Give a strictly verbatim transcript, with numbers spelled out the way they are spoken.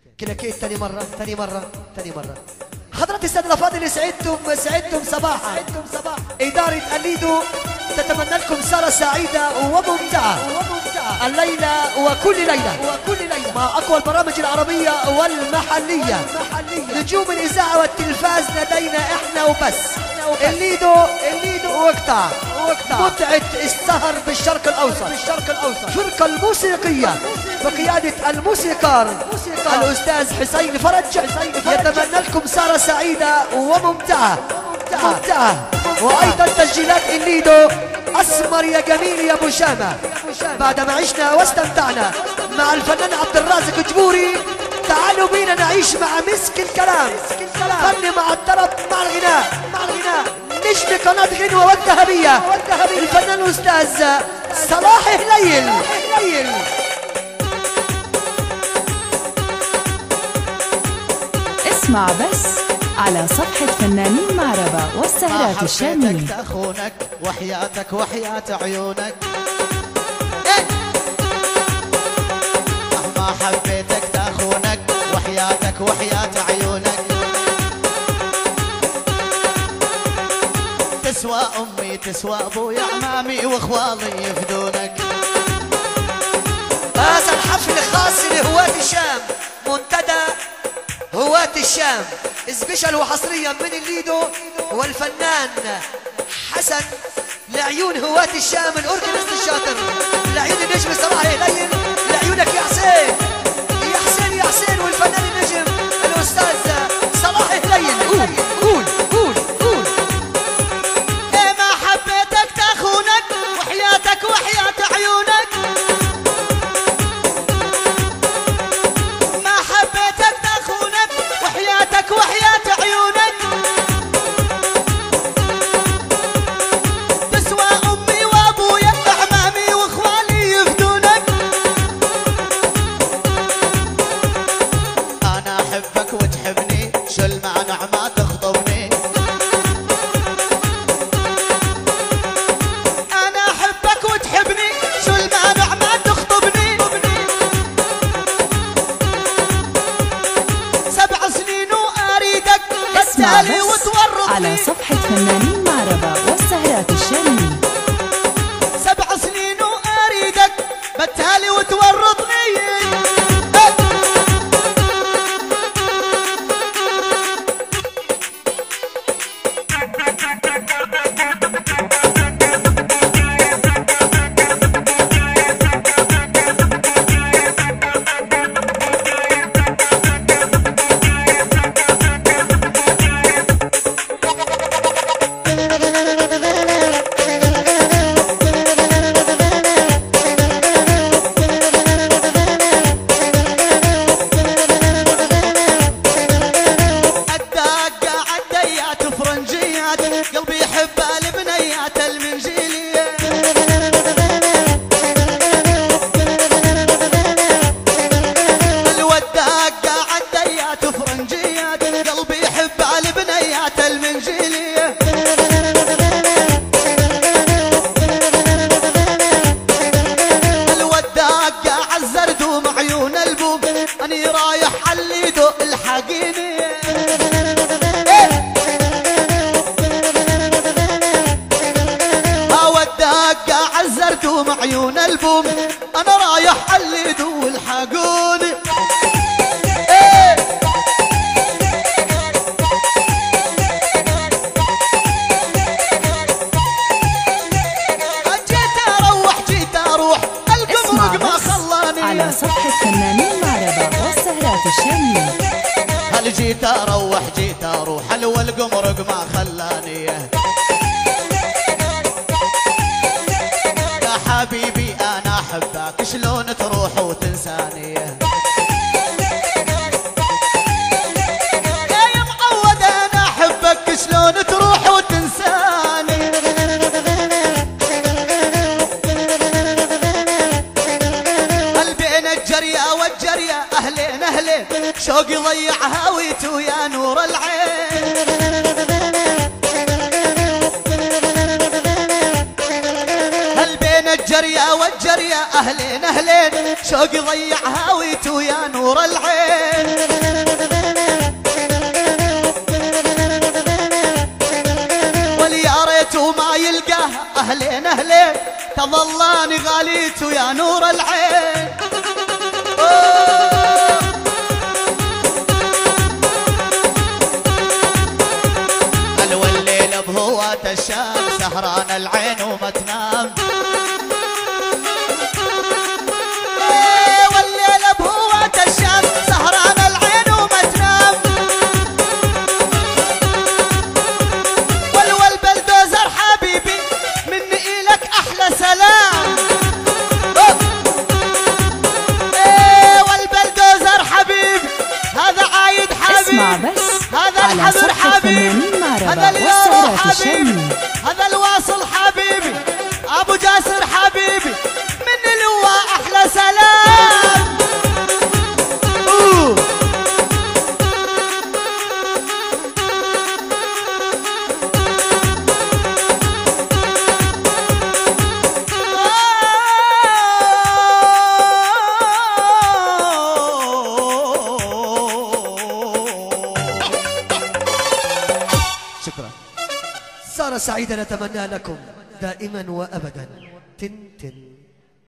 كلاكيت تاني مرة تاني مرة تاني مرة. حضرات السادة الأفاضل سعدتم سعدتم صباحا سعدتم صباحا. إدارة الليدو تتمنى لكم سهرة سعيدة وممتعة وممتعة الليلة وكل ليلة وكل ليلة مع أقوى البرامج العربية والمحلية. نجوم الإذاعة والتلفاز لدينا إحنا وبس. الليدو الليدو وقتها وقتها متعة السهر بالشرق الأوسط بالشرق الأوسط. فرقة الموسيقية بقيادة الموسيقار الأستاذ حسين فرج يتمنى لكم سهرة سعيدة وممتعة ممتعة. وأيضا تسجيلات الليدو أسمر يا جميل يا أبو شامة. بعدما عشنا واستمتعنا مع الفنان عبد الرازق جبوري، تعالوا بينا نعيش مع مسك الكلام فن مع الطرب مع الغناء مع الغناء. نجم قناة غنوة والذهبية الفنان الأستاذ صلاح هليل. اسمع بس على صفحة فنانين معربة والسهرات الشامية. ما حبيتك تخونك وحياتك وحياة عيونك. ما حبيتك تخونك وحياتك وحياة عيونك. تسوى أمي تسوى أبوي عمامي وإخوالي يفدونك. هذا الحفل خاص لهواة الشام، منتدى هواة الشام سبيشال وحصريا من الليدو والفنان حسن لعيون هواة الشام الأورجنست الشاطر، لعيون النجم صلاح هليل، لعيونك يا حسين يا حسين يا حسين، والفنان النجم الأستاذ صلاح هليل. قول قول قول قول. إيه ما حبيتك تخونك وحياتك وحياة عيونك. ما حبيتك تخونك وحياتك وحياة عيونك. تسوى أمي وأبويا أعمامي وإخوالي يفدونك. أنا أحبك وتحبني شو المعنى ما تخطبني. أنا أحبك وتحبني شو المعنى ما تخطبني. سبع سنين وأريدك اسمع بالتالي بس وتورطني. على صفحة فنانين معربة والسهرات الشامية. سبع سنين وأريدك بالتالي وتورطني. قلبي يحب البنيات المنجيلية. الوداق قاعد ديات فرنجيات قلبي يحب البنيات المنجيلية. الوداق قاعد زردوم عيون البوب اني رايح عليدو الحقيني. عزرتوا عيون البوم انا رايح عليدو والحقوني. ايه جيت اروح جيت اروح القمر ما خلاني. على صفحة فنانين معربة والسهرات الشامية. هل جيت اروح جيت اروح حلو القمر ما خلاني. حبيبي انا احبك شلون تروح وتنساني. يا معود انا احبك شلون تروح وتنساني. هل بين الجرية والجرية اهلين اهلين شوقي ضيع هويته يا نور العين. الجرية والجرية أهلين أهلين شوقي ضيع هاويته يا نور العين. ظلاني غاليت ويا نور العين. الو الليل بهوات الشام سهران العين وما تنام. والليل بهوات الشام سهران العين وما تنام. والول بلدوزر حبيبي مني إلك أحلى سلام. ايه والبلدوزر حبيبي هذا عايد حبيبي. اسمع بس هذا على الحبر صفحة حبيبي. فنانين معربة هذا اليارو والسهرات حبيبي. الشامية. هذا الواصل حبيبي. ابو جاسر حبيبي من اللواء احلى سلام. أوه. شكرا. سارة سعيدة نتمنى لكم دائما وأبدا. تن تن